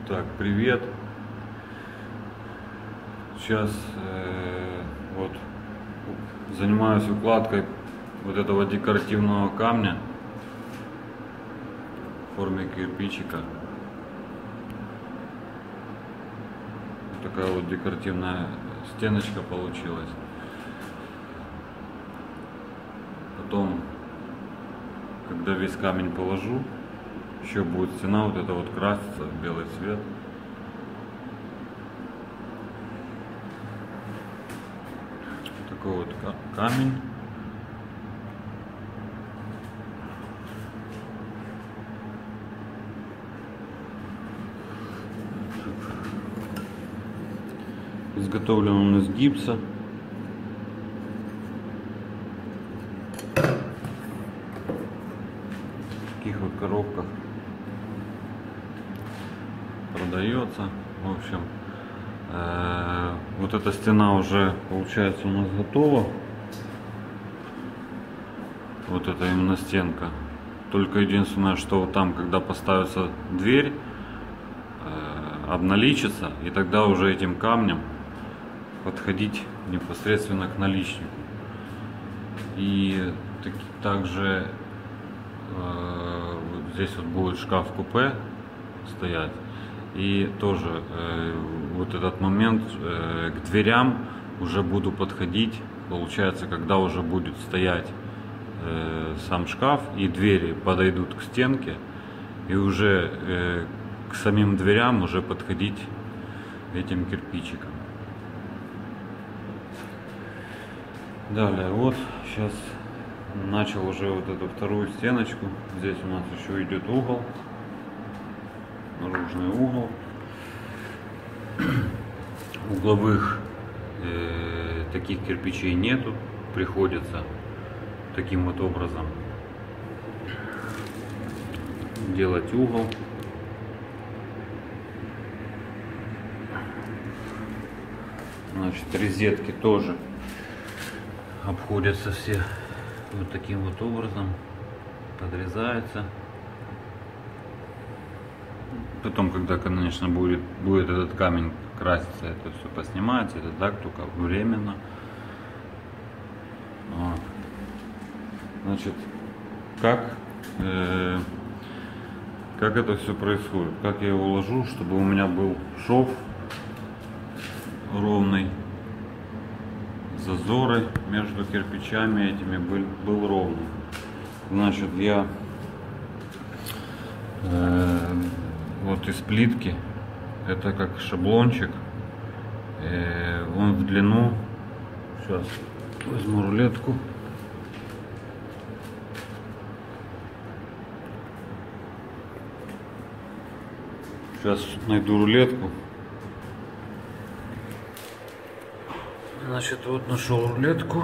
Так, привет. Сейчас вот занимаюсь укладкой вот этого декоративного камня в форме кирпичика. Вот такая вот декоративная стеночка получилась. Потом, когда весь камень положу, еще будет стена вот эта вот краситься в белый цвет. Такой вот камень. Изготовлен он из гипса. В таких вот коробках продается. В общем, вот эта стена уже получается у нас готова. Вот это именно стенка. Только единственное, что вот там, когда поставится дверь, обналичится, и тогда уже этим камнем подходить непосредственно к наличнику. И также вот здесь вот будет шкаф-купе стоять. И тоже вот этот момент к дверям уже буду подходить, получается, когда уже будет стоять сам шкаф и двери подойдут к стенке, и уже к самим дверям уже подходить этим кирпичиком. Далее, вот сейчас начал уже вот эту вторую стеночку. Здесь у нас еще идет угол, наружный угол. Угловых таких кирпичей нету, приходится таким вот образом делать угол. Значит, розетки тоже обходятся все вот таким вот образом, подрезается. Потом, когда, конечно, будет этот камень краситься, это все поснимается, это так только временно. Вот. Значит, как это все происходит, как я его уложу, чтобы у меня был шов ровный, зазоры между кирпичами этими был ровный. Значит, я вот из плитки, это как шаблончик, он в длину, сейчас возьму рулетку, сейчас найду рулетку. Значит, вот нашел рулетку,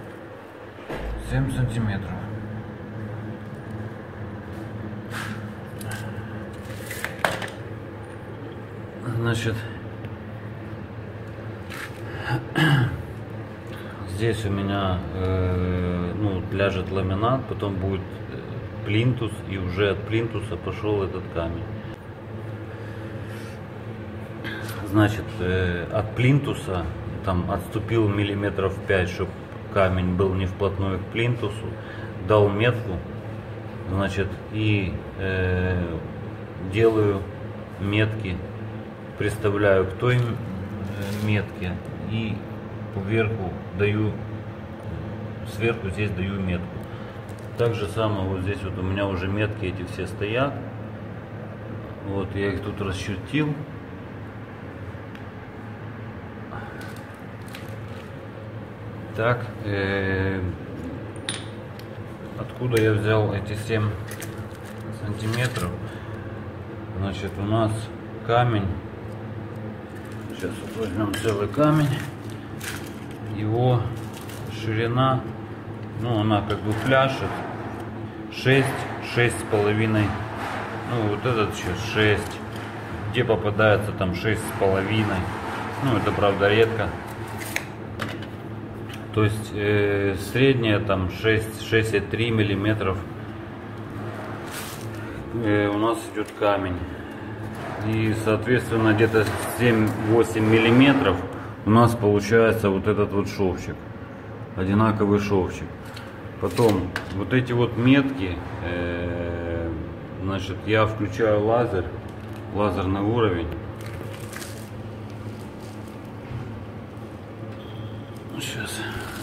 7 сантиметров. Значит, здесь у меня ляжет ламинат, потом будет плинтус, и уже от плинтуса пошел этот камень. Значит, от плинтуса там отступил миллиметров 5, чтобы камень был не вплотную к плинтусу, дал метку, значит, и делаю метки, приставляю к той метке и поверху даю, сверху здесь даю метку. Так же самое вот здесь вот у меня уже метки эти все стоят. Вот я их тут расчертил. Так, откуда я взял эти 7 сантиметров? Значит, у нас камень, сейчас вот возьмем целый камень, его ширина, она как бы пляшет 6,5, вот этот еще 6, где попадается там 6,5, это правда редко. То есть средняя там 6,3 миллиметров у нас идет камень. И соответственно где-то 7-8 миллиметров у нас получается вот этот вот шовчик, одинаковый шовчик. Потом вот эти вот метки, значит, я включаю лазерный уровень. Сейчас.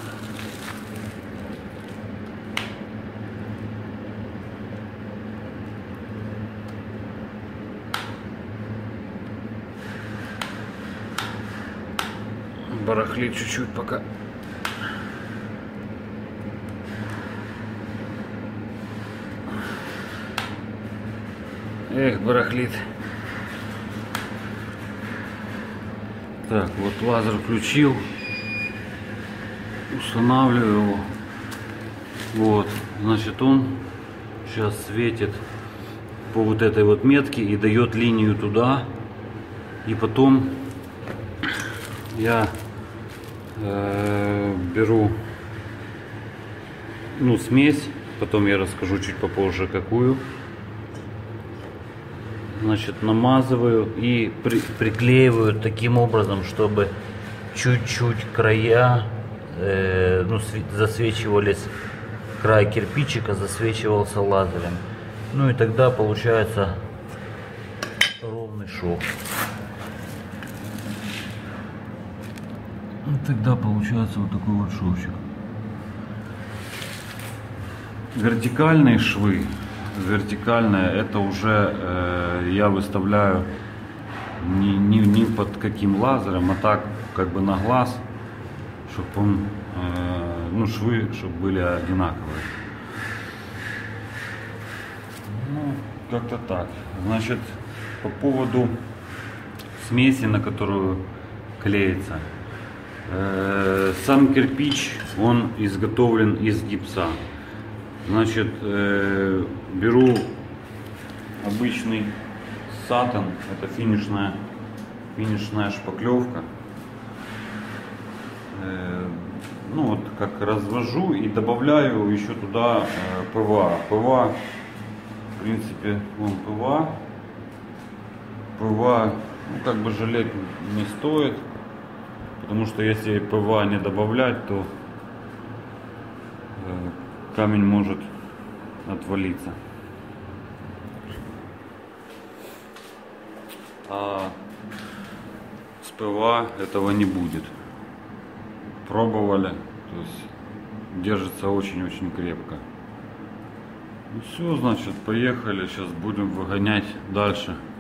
Барахлит чуть-чуть пока. Эх, барахлит. Так, вот лазер включил. Устанавливаю его. Вот, значит, он сейчас светит по вот этой вот метке и дает линию туда. И потом я беру смесь, потом я расскажу чуть попозже какую. Значит, намазываю и приклеиваю таким образом, чтобы чуть-чуть края засвечивались, край кирпичика засвечивался лазером. Ну и тогда получается ровный шов. Тогда получается вот такой вот шовчик. Вертикальные швы, это уже я выставляю не под каким лазером, а так как бы на глаз, чтобы он, швы, чтобы были одинаковые. Ну, как-то так. Значит, по поводу смеси, на которую клеится. Сам кирпич, он изготовлен из гипса. Значит, беру обычный сатин, это финишная шпаклевка. Ну вот как развожу и добавляю еще туда ПВА. ПВА, в принципе, ПВА, как бы жалеть не стоит. Потому что если ПВА не добавлять, то камень может отвалиться. А с ПВА этого не будет. Пробовали, то есть держится очень-очень крепко. Ну все, значит, поехали. Сейчас будем выгонять дальше.